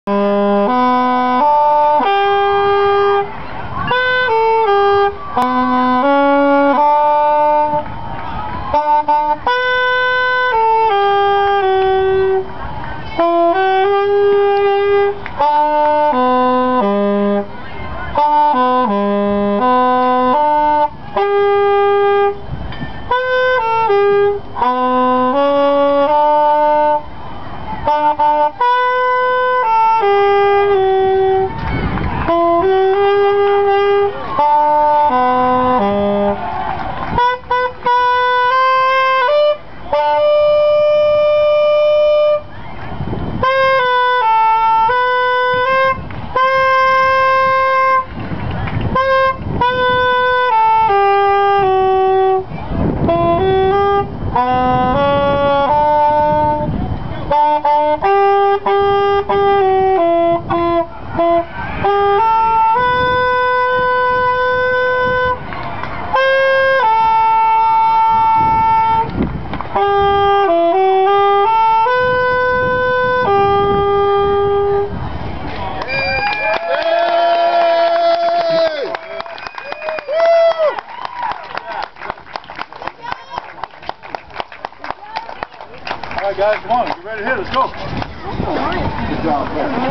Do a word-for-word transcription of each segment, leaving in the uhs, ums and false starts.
Alright guys, come on, get ready to hit, let's go. Good job,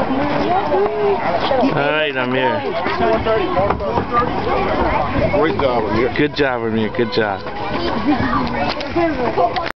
Alright, Armir. Great job, Armir. Good job, Armir. Good job.